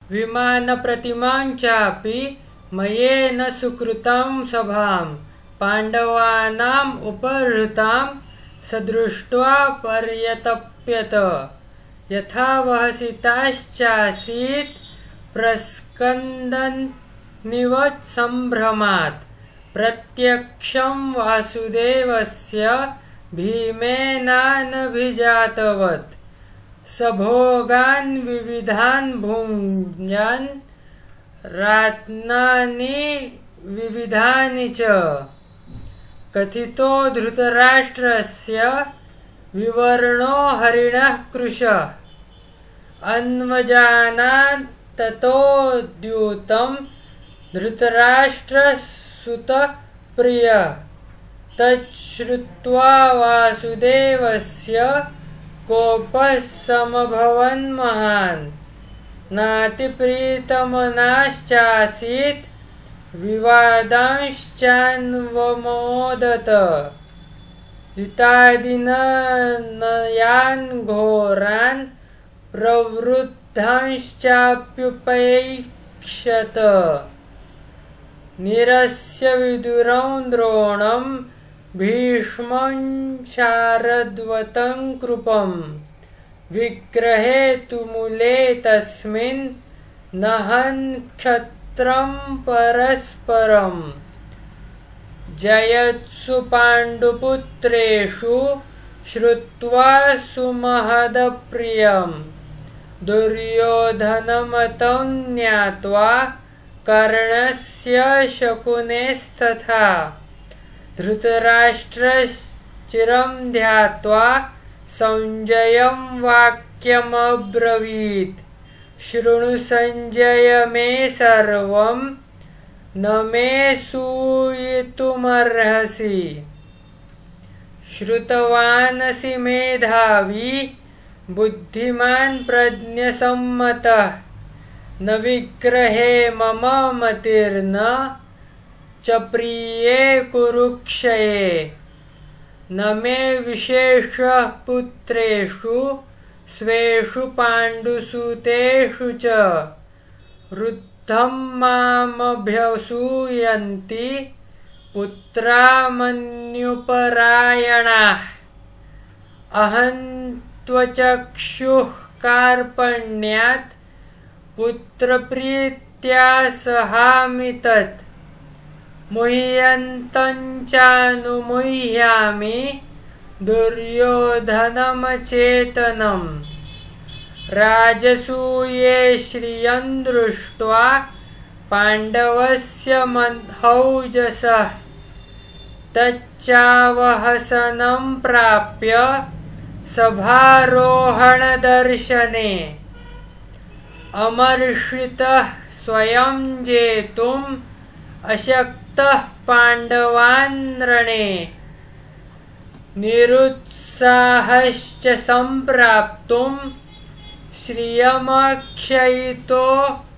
विमानप्रतिमां चापि मयेन सुकृतां सभां पाण्डवानाम् उपहृतां सदृष्ट्वा पर्यतप्यत। यथा वहसिताश्चासीत् प्रस्कन्दन्निव सम्भ्रमात् प्रत्यक्षं वासुदेवस्य भीमेनानभिजातवत्। सभोगान् विविधान् भुञ्जन् रत्नानि विविधानि च। कथितो धृतराष्ट्रस्य विवर्णो हरिणः कृशः अन्वजानान् ततोद्युतं धृतराष्ट्रसुतप्रियः। तच्छ्रुत्वा वासुदेवस्य कोपः समभवन् महान् नातिप्रीतमनाश्चासीत् विवादांश्चान्वमोदत। युतादिनयान् घोरान् प्रवृद्धांश्चाप्युपैक्षत। निरस्य विदुरं द्रोणं भीष्मं शारद्वतं कृपं। विग्रहे तुमुले तस्मिन् नहन् क्षत्रं परस्परम्। जयत्सु पाण्डुपुत्रेषु श्रुत्वा सुमहदप्रियं। दुर्योधनमतं ज्ञात्वा कर्णस्य शकुनेस्तथा। धृतराष्ट्रश्चिरं ध्यात्वा सञ्जयं वाक्यमब्रवीत्। शृणु सञ्जय मे सर्वं न मे सूयितुमर्हसि। श्रुतवानसि मेधावी बुद्धिमान् प्रज्ञसम्मतः। न विग्रहे मम मतिर्न च प्रिये कुरुक्षये। न मे विशेषः पुत्रेषु स्वेषु पाण्डुसुतेषु च। वृद्धं मामभ्यसूयन्ति पुत्रा मन्युपरायणाः। अहं त्वचक्षुः कार्पण्यात् पुत्रप्रीत्या सहामि तत्। मुह्यन्तं चानुमुह्यामि दुर्योधनमचेतनम्। राजसूये श्रियं दृष्ट्वा पाण्डवस्य महौजसः। तच्चावहसनं प्राप्य सभारोहणदर्शने। अमर्षितः स्वयं जेतुम् अशक्तः पाण्डवान् रणे। निरुत्साहश्च सम्प्राप्तुं श्रियमक्षयितो